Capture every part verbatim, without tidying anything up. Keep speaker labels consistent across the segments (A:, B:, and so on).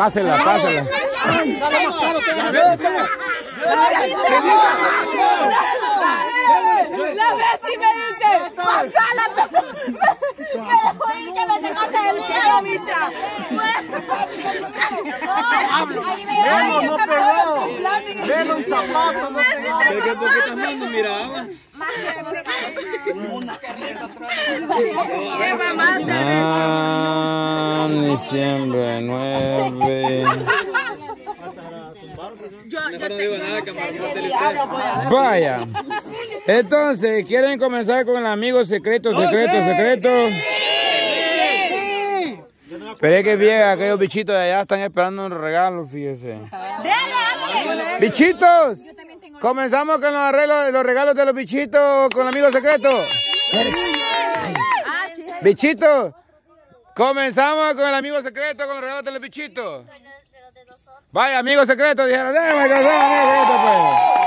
A: Pásela, pásela.
B: La Bessie me dice, pasala, me dejó ir que me sacaste del cielo, bicha.
C: No, no pegó. Dele un zapato, no pegó. ¿Qué te estás viendo? Mira.
B: ¿Qué mamaste?
A: Ah, diciembre nueve.
C: Mejor no digo nada, camarón.
A: Vaya. Entonces, ¿quieren comenzar con el amigo secreto, secreto, secreto? Pero es que bien, aquellos bichitos de allá están esperando un regalo, fíjese. ¡Bichitos! Comenzamos con los, arreglos, los regalos de los bichitos con el amigo secreto. Bichitos, comenzamos con el amigo secreto con los regalos de los bichitos. Vaya, amigo secreto, dijeron, déjame que sea amigo secreto, pues.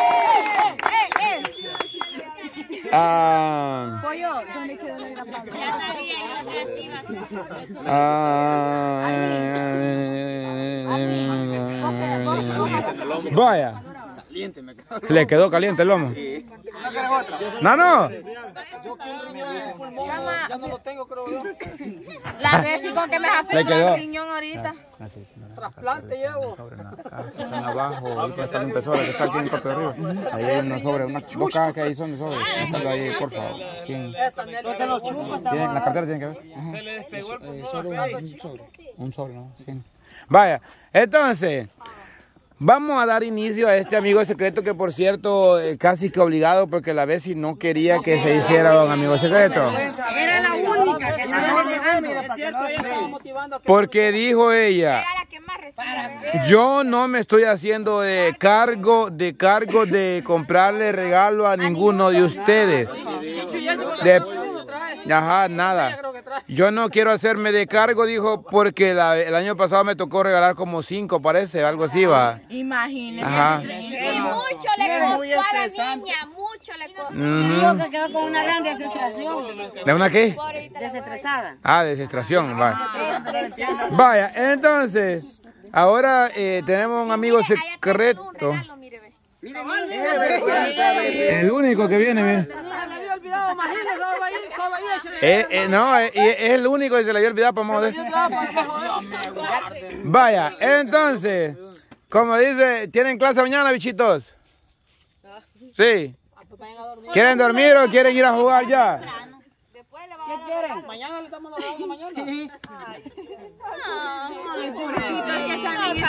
A: Ah.
B: Pollo, ¿dónde quedó la planta? Ya sabía, yo que así iba a
A: Ah. Vaya. Le quedó caliente el lomo. No, no.
C: Ya no lo tengo, creo yo.
B: La Bessie con que me sacó un riñón ahorita.
C: Trasplante llevo.
A: Abajo, ahorita sale un tesoro que está aquí en el cuarto de arriba. Ahí hay unos sobres, unas dos cajas que ahí son de sobres. Pásalo ahí, por favor. ¿Tienen la cartera? ¿Tienen que ver?
C: Se le despegó el
A: Un sobre. Un sobre, ¿no? Sí. Vaya, entonces, vamos a dar inicio a este amigo secreto que, por cierto, eh, casi que obligado porque la Bessie no quería que se hiciera un amigo secreto.
B: Era la única que estaba llegando.
A: Porque dijo ella, yo no me estoy haciendo de cargo, de cargo de comprarle regalo a ninguno de ustedes. De, ajá, nada. Yo no quiero hacerme de cargo, dijo, porque la, el año pasado me tocó regalar como cinco, parece, algo así, va.
B: Imagínese.
A: Ajá.
D: Y mucho le costó a la niña, mucho le costó.
B: Dijo que quedó con una gran desestresación.
A: ¿De una qué?
B: Desestresada.
A: Ah, desestresación, vaya. Vaya, entonces, ahora eh, tenemos un amigo secreto. El único que viene, mire. Eh, eh, no, eh, es el único que se le había olvidado para mover. Vaya, entonces, como dice, ¿tienen clase mañana, bichitos? Sí. ¿Quieren dormir o quieren ir a jugar ya?
B: ¿Qué quieren?
C: Mañana le estamos hablando mañana.
B: Ay, pobrecito, es que están bien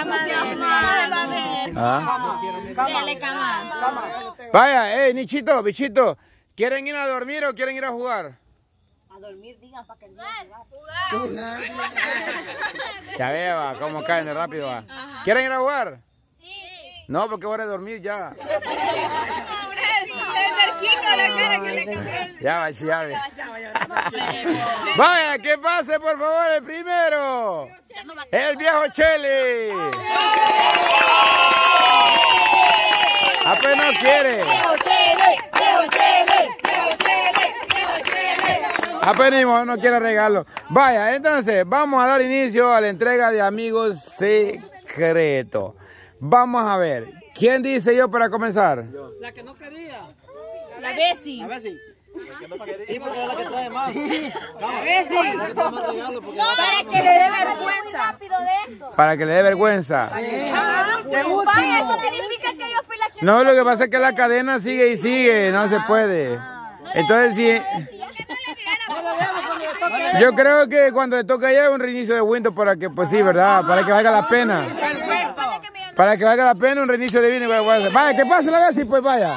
A: Ah.
B: Dale, cama.
A: Vaya, eh, Nichito, bichito, ¿quieren ir a dormir o quieren ir a jugar?
B: A dormir, digan, para que no
D: Jugar.
A: Ya veo, va, cómo caen de rápido, va. ¿Quieren ir a jugar? Sí. No, porque voy a dormir ya. Ya va, ya ve. Vaya, que pase por favor el primero. El viejo Chele. Apenas no quiere. Apenas no quiere regalo. Vaya, entonces vamos a dar inicio a la entrega de amigos secretos. Vamos a ver. ¿Quién dice yo para comenzar?
C: La que no quería.
B: La Bessie.
C: La Bessie. Sí, porque es la que trae más.
B: La Bessie.
D: No,
B: Para que le dé vergüenza.
D: rápido de esto.
A: Para que le dé vergüenza.
B: Vaya, eso significa que yo fui la que...
A: No, lo que pasa es que la cadena sigue y sigue, no se puede. Entonces, si, yo creo que cuando le toca ya un reinicio de Windows para que, pues sí, ¿verdad? Para que valga la pena. Para que valga la pena un reinicio de Windows. Vaya, que pase la Bessie, pues vaya.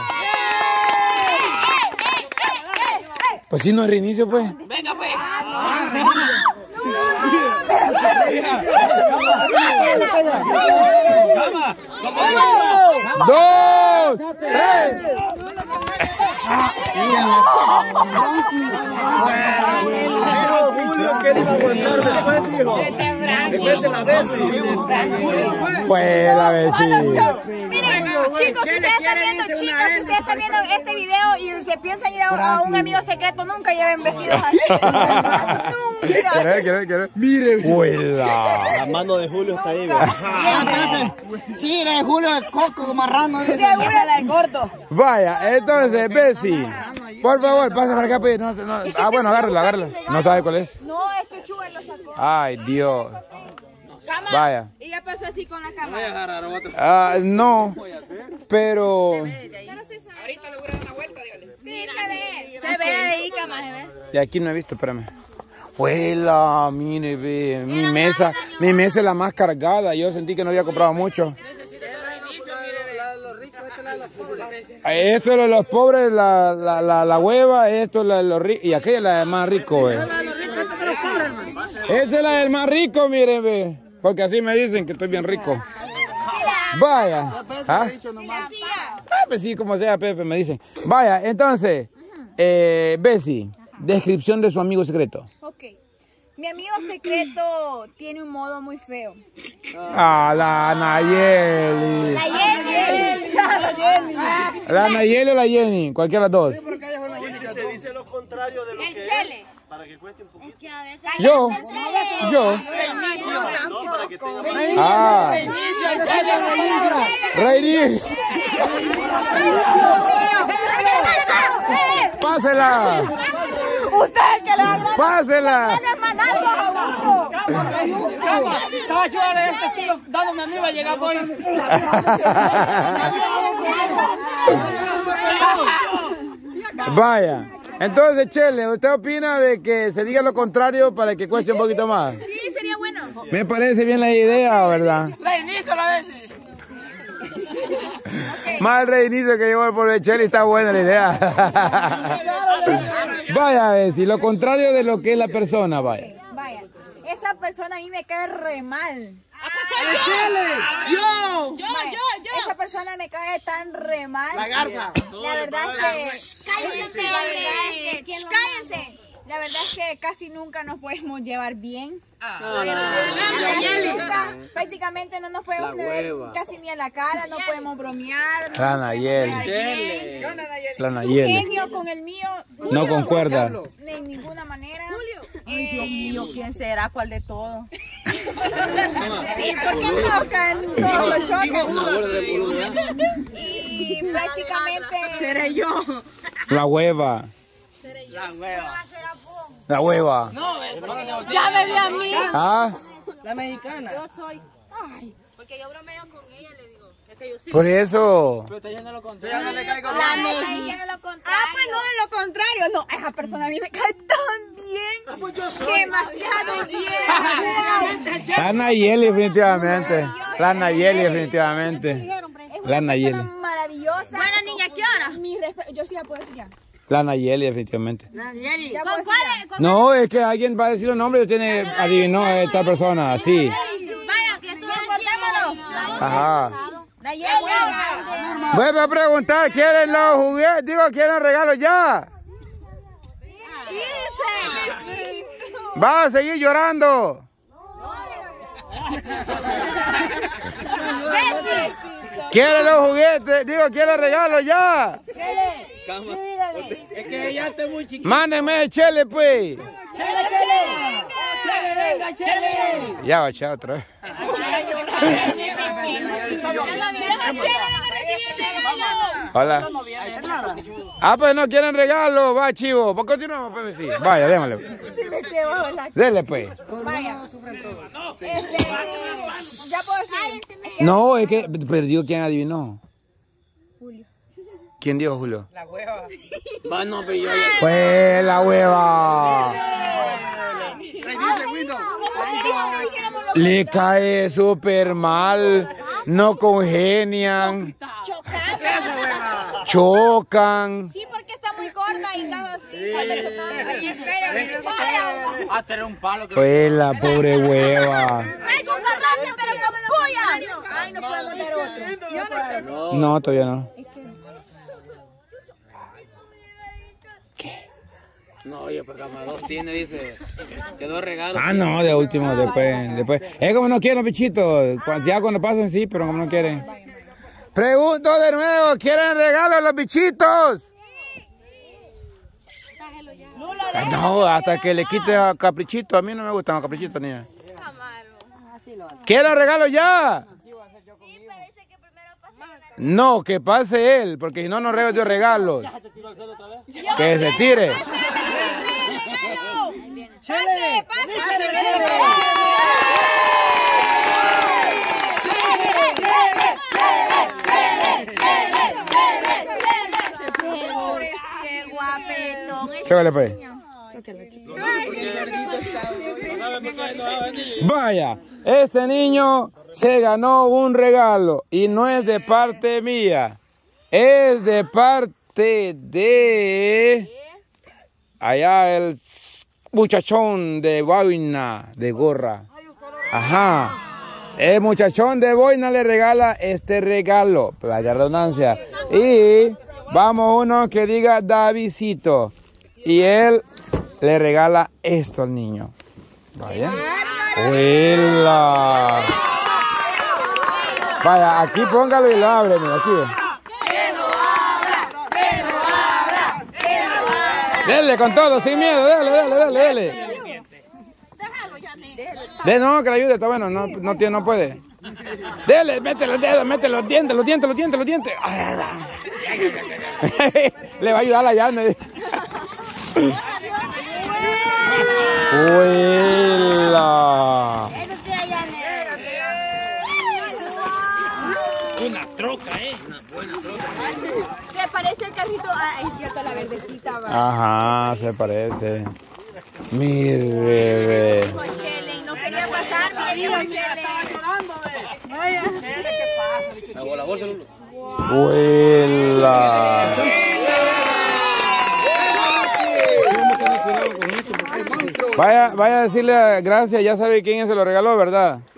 A: Pues si no es reinicio, pues.
B: Venga, pues.
A: Dos, tres.
C: dijo que él iba a aguantar después, dijo. Después de la Bessie.
A: Pues la Bessie.
B: Miren, chicos, si ustedes están viendo, chicas, si ustedes están viendo este video y se piensan ir a, a un amigo secreto, nunca lleven vestidos así. Nunca.
A: ¿Querés, querés, querés? Mire, ¡huela!
C: La mano de Julio está ahí,
E: Ah, espérate. Sí, la de Julio es coco, marrano.
B: Seguro la de corto.
A: Vaya, entonces, Bessie, por favor, pasa para acá, pues. No, no. Ah, bueno, agárrala, agárrala. No sabe cuál es.
B: No, es que Chuben lo sacó.
A: Ay, Dios.
B: Cámara.
A: Vaya.
B: Y ya pasó así con la cámara.
A: Ah, no, pero...
D: Ahorita le voy a dar una vuelta, dígale. Sí, se ve.
B: Se ve ahí, cámara, se ve.
A: De aquí no he visto, espérame. Huela, mire, ve, mi mesa, mi mesa es la más cargada. Yo sentí que no había comprado mucho. Esto es lo de los pobres, la, la, la, la hueva, esto es lo de los ricos, y aquella es la del más rico, eh. Esta es la del más rico, miren, ve, porque así me dicen que estoy bien rico. Vaya. ¿Ah? Ah, pues sí, como sea, Pepe, me dicen. Vaya, entonces, eh, Bessie, descripción de su amigo secreto.
B: Ok. Mi amigo secreto tiene un modo muy feo.
A: Ah, la Nayeli.
B: La Jenny. La Jenny.
A: La Nayeli o la Jenny, cualquiera de las dos.
C: Se dice lo contrario de lo que
D: El
C: es.
D: Chele.
C: Para que cueste un poquito.
A: Yo, yo.
B: Yo tampoco.
A: Ah, Reyes. Pásela.
B: Usted es que le va a
A: Pásela.
E: Estaba yo de este estilo dándome a mí, va a llegar hoy.
A: Vaya. Entonces, Chele, ¿usted opina de que se diga lo contrario para que cueste un poquito más?
B: Sí, sería bueno.
A: Me parece bien la idea, ¿verdad?
E: Reinicio la vez.
A: Más el reinicio que llevó el pobre Chele, está buena la idea. Vaya, a ver, si lo contrario de lo que es la persona, vaya.
B: Vaya, esa persona a mí me cae re mal.
E: Yo.
B: Yo, yo, yo. Esa persona me cae tan re mal. La garza. La verdad es que...
D: Cállense,
B: La verdad es
D: hombre.
B: que... Shh, cállense. La verdad es que casi nunca nos podemos llevar bien. Nunca, prácticamente no nos podemos ver casi ni a la cara, no podemos bromear. No
A: La
B: nos
A: Nayeli.
B: podemos llevar bien.
A: La
B: Su
A: Nayeli.
B: genio con el mío
A: No concuerda.
B: de ninguna manera. Ay, Dios mío, ¿quién será? ¿Cuál de todos? Sí, porque tocan, todos lo chocan. Y prácticamente... Seré yo.
A: La hueva.
E: La hueva.
A: La hueva.
B: Ya me vi a mí.
A: ¿Ah?
E: La mexicana.
B: Yo soy... Ay, porque yo bromeo con ella, le digo. Es que yo sí.
A: Por eso.
E: Pero está yendo lo contrario. Ya no le caigo
B: La Meji. Ah, pues no, de lo contrario. No, esa persona a mí me cae tan bien. Demasiado bien.
A: La Nayeli, definitivamente. La Nayeli, definitivamente. La Nayeli.
B: Maravillosa.
D: Bueno, niña, ¿qué hora?
B: Mi respeto. Yo sí la puedo decir ya.
A: La Nayeli, definitivamente.
E: Nayeli.
B: Ya
D: ¿Con
B: puedo
D: cuál?
B: decir ya.
D: con-
A: No, es que alguien va a decir los nombres y tiene, adivinó a esta persona, sí.
D: Vaya, que estoy
B: Cortémonos.
A: Ajá.
D: Nayeli.
A: Vuelve a preguntar, ¿quieren los juguetes? Digo, ¿quieren regalos ya? Va a seguir llorando. ¿Quieren los juguetes? Digo, ¿quieren regalos ya?
E: Es que ella está muy chiquita.
A: Mándenme el Chele, pues.
E: Chele, venga, Chele.
A: Ya va a echar otra vez. Hola. Ah, pues no quieren regalo, va chivo. Pues continuamos, pues sí. Vaya, démosle.
B: Sí, me quedo bajo la...
A: Dele, pues.
B: Vaya. Este... Ya puedo decir. Es que...
A: No, es que perdió. ¿Quién adivinó? Julio. ¿Quién dijo Julio?
E: La hueva. Va, no, pero yo ya.
A: Pues la hueva.
B: ¿Cómo usted dijo que dijéramos lo
A: Le cae súper mal. No congenian.
B: chocamos?
A: Chocan.
B: Sí, porque está muy corta y está así, sale chocando. Ay, espérame.
E: Va a tener un palo que.
A: Pues la pobre hueva.
B: Ay, con carrete, pero no me lo puya. Ay, no podemos dar otro. No puedo dar otro.
A: No, todavía no.
C: No, oye, pero dos tiene, dice, que dos regalos.
A: Ah, no, de último, después, después. Es como no quieren los bichitos, ya cuando pasan sí, pero como no quieren. Pregunto de nuevo, ¿quieren regalos los bichitos? No, hasta que le quite a caprichito, a mí no me gustan los caprichitos, niña. ¿Quieren regalos ya? No, que pase él, porque si no, no regalo yo regalos. Que se tire.
B: ¡Pase, pase! ¡Qué guapetón!
A: Chócale, pues. Vaya, este niño se ganó un regalo y no es de parte mía, es de parte de allá el muchachón de boina, de gorra. Ajá, el muchachón de boina le regala este regalo, vaya redundancia. Y vamos uno que diga Davidcito y él le regala esto al niño. Vaya. ¡Huela! Vaya, aquí póngalo y lo abre, mira, aquí. ¡Que lo abra! ¡Que lo abra! ¡Que lo abra! Dele con todo, sin miedo, dele, dele, dele, dele. Déjalo ya, de no, que le ayude, está bueno, no, no, tiene, no puede. Dele, mete los dedos, mete los dientes, los dientes, los dientes, los dientes. Le va a ayudar la llana. ¡Huela!
C: Una troca, ¿eh? Una buena troca.
B: Se parece el carrito. Ah, es cierto, la verdecita. Va.
A: Ajá, se parece. Mire, bebé.
B: Dijo Chele y no quería pasar, mire, dijo Chele. Vaya. ¿Qué pasa?
C: La bolsa,
A: ¡Huela! Vaya, vaya a decirle gracias, ya sabe quién se lo regaló, ¿verdad?